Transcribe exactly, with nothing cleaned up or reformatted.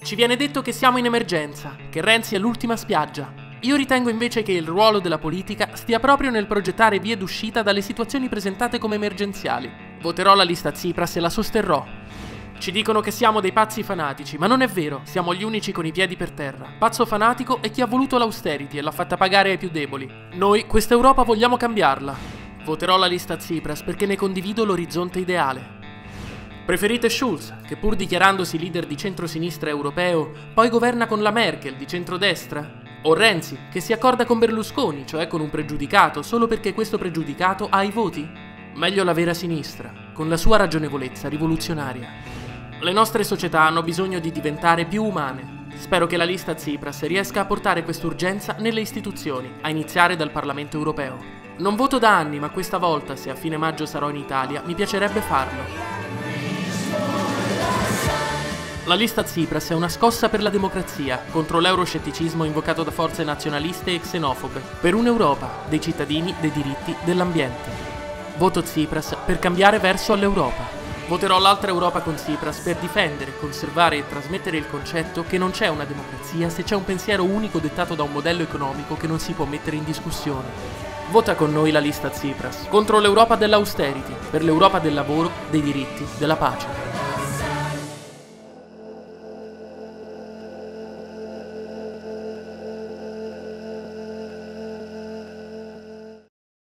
Ci viene detto che siamo in emergenza, che Renzi è l'ultima spiaggia. Io ritengo invece che il ruolo della politica stia proprio nel progettare vie d'uscita dalle situazioni presentate come emergenziali. Voterò la lista Tsipras e la sosterrò. Ci dicono che siamo dei pazzi fanatici, ma non è vero, siamo gli unici con i piedi per terra. Pazzo fanatico è chi ha voluto l'austerity e l'ha fatta pagare ai più deboli. Noi questa Europa vogliamo cambiarla. Voterò la lista Tsipras perché ne condivido l'orizzonte ideale. Preferite Schulz, che pur dichiarandosi leader di centrosinistra europeo, poi governa con la Merkel di centrodestra? O Renzi, che si accorda con Berlusconi, cioè con un pregiudicato, solo perché questo pregiudicato ha i voti? Meglio la vera sinistra, con la sua ragionevolezza rivoluzionaria. Le nostre società hanno bisogno di diventare più umane. Spero che la lista Tsipras riesca a portare quest'urgenza nelle istituzioni, a iniziare dal Parlamento europeo. Non voto da anni, ma questa volta, se a fine maggio sarò in Italia, mi piacerebbe farlo. La lista Tsipras è una scossa per la democrazia, contro l'euroscetticismo invocato da forze nazionaliste e xenofobe, per un'Europa dei cittadini, dei diritti, dell'ambiente. Voto Tsipras per cambiare verso all'Europa. Voterò l'altra Europa con Tsipras per difendere, conservare e trasmettere il concetto che non c'è una democrazia se c'è un pensiero unico dettato da un modello economico che non si può mettere in discussione. Vota con noi la lista Tsipras, contro l'Europa dell'austerity, per l'Europa del lavoro, dei diritti, della pace.